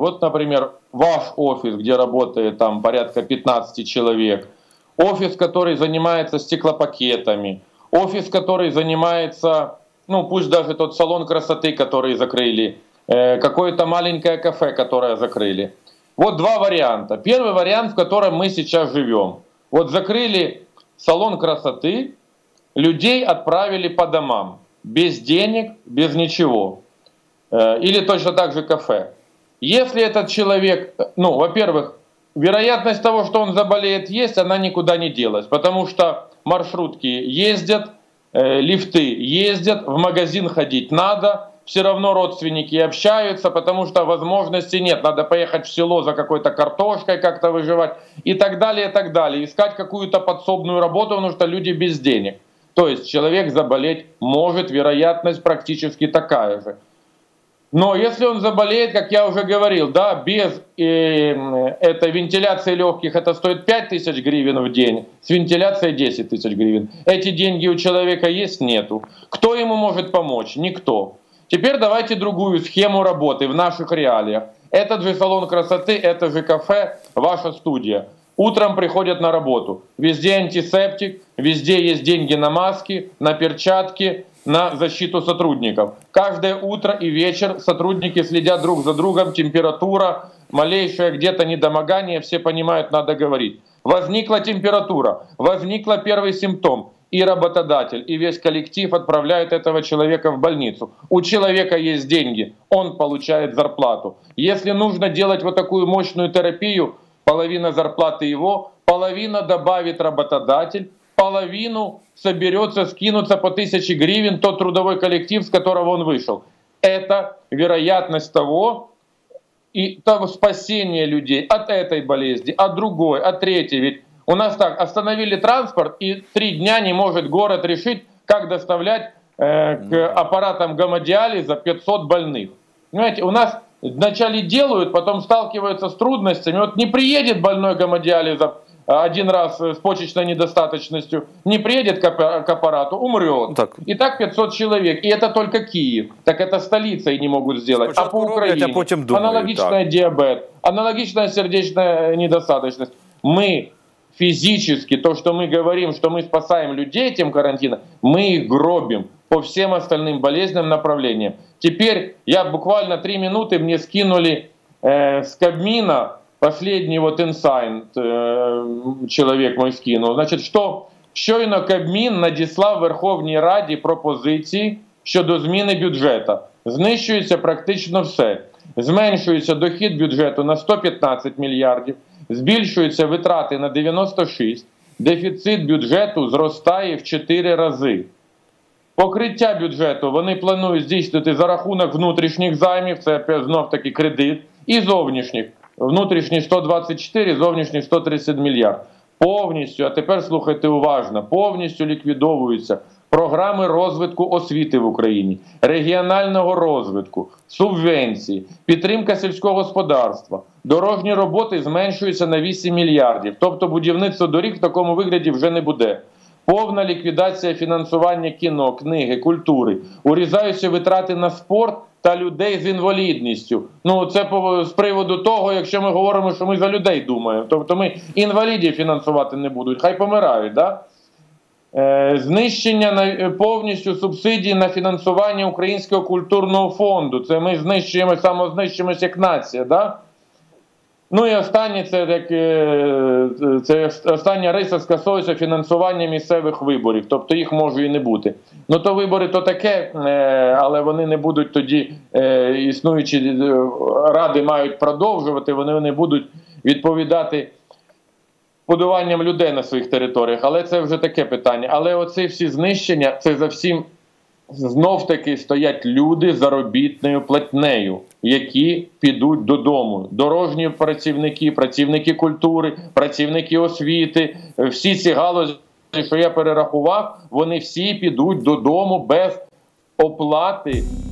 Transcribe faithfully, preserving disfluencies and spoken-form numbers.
Вот, например, ваш офис, где работает там порядка пятнадцати человек, офис, который занимается стеклопакетами, офис, который занимается, ну пусть даже тот салон красоты, который закрыли, э, какое-то маленькое кафе, которое закрыли. Вот два варианта. Первый вариант, в котором мы сейчас живем. Вот закрыли салон красоты, людей отправили по домам. Без денег, без ничего. Или точно так же кафе. Если этот человек, ну, во-первых, вероятность того, что он заболеет, есть, она никуда не делась. Потому что маршрутки ездят, лифты ездят, в магазин ходить надо. Все равно родственники общаются, потому что возможности нет. Надо поехать в село за какой-то картошкой как-то выживать и так далее, и так далее. Искать какую-то подсобную работу, потому что люди без денег. То есть человек заболеть может, вероятность практически такая же. Но если он заболеет, как я уже говорил, да, без э, этой вентиляции легких это стоит пять тысяч гривен в день, с вентиляцией десять тысяч гривен. Эти деньги у человека есть? Нету. Кто ему может помочь? Никто. Теперь давайте другую схему работы в наших реалиях. Этот же салон красоты, это же кафе, ваша студия. Утром приходят на работу. Везде антисептик, везде есть деньги на маски, на перчатки, на защиту сотрудников. Каждое утро и вечер сотрудники следят друг за другом, температура, малейшее где-то недомогание, все понимают, надо говорить. Возникла температура, возникла первый симптом. И работодатель, и весь коллектив отправляет этого человека в больницу. У человека есть деньги, он получает зарплату. Если нужно делать вот такую мощную терапию, половина зарплаты его, половина добавит работодатель, половину соберется скинуться по тысяче гривен тот трудовой коллектив, с которого он вышел. Это вероятность того, и того спасения людей от этой болезни, от другой, от третьей. Ведь у нас так, остановили транспорт, и три дня не может город решить, как доставлять э, к аппаратам гемодиализа пятьсот больных. Понимаете, у нас вначале делают, потом сталкиваются с трудностями. Вот не приедет больной гемодиализа один раз с почечной недостаточностью, не приедет к аппарату, умрет. Так. И так пятьсот человек. И это только Киев. Так это столица и не могут сделать. Спочатку а по Украине роблять, а потім думають, аналогичный так. диабет, аналогичная сердечная недостаточность. Мы физически, то, что мы говорим, что мы спасаем людей этим карантином, мы их гробим по всем остальным болезненным направлениям. Теперь я буквально три минуты мне скинули э, с Кабмина последний вот інсайт, э, человек мой скинул. Значить, що щойно Кабмін надіслав Верховній Раді пропозиції щодо зміни бюджету. Знищується практично все. Зменшується дохід бюджету на сто п'ятнадцять мільярдів, збільшуються витрати на дев'яносто шість, дефіцит бюджету зростає в чотири рази. Покриття бюджету вони планують здійснити за рахунок внутрішніх займів, це знов-таки кредит, і зовнішніх. Внутрішні сто двадцять чотири, зовнішні сто тридцять мільярд. Повністю, а тепер слухайте уважно, повністю ліквідовуються програми розвитку освіти в Україні, регіонального розвитку, субвенції, підтримка сільського господарства, дорожні роботи зменшуються на вісім мільярдів. Тобто будівництво доріг в такому вигляді вже не буде. Повна ліквідація фінансування кіно, книги, культури. Урізаються витрати на спорт та людей з інвалідністю. Ну, це з приводу того, якщо ми говоримо, що ми за людей думаємо. Тобто ми інвалідів фінансувати не будуть, хай помирають, да? Е, знищення на, повністю субсидій на фінансування Українського культурного фонду. Це ми знищуємо, самознищуємося як нація, да? Ну і останнє, це, як, це остання риса скасовується фінансування місцевих виборів, тобто їх може і не бути. Ну то вибори то таке, але вони не будуть тоді, існуючі ради мають продовжувати, вони не будуть відповідати будуванням людей на своїх територіях, але це вже таке питання. Але оці всі знищення, це за всім знов-таки стоять люди з заробітною платнею, які підуть додому. Дорожні працівники, працівники культури, працівники освіти, всі ці галузі, що я перерахував, вони всі підуть додому без оплати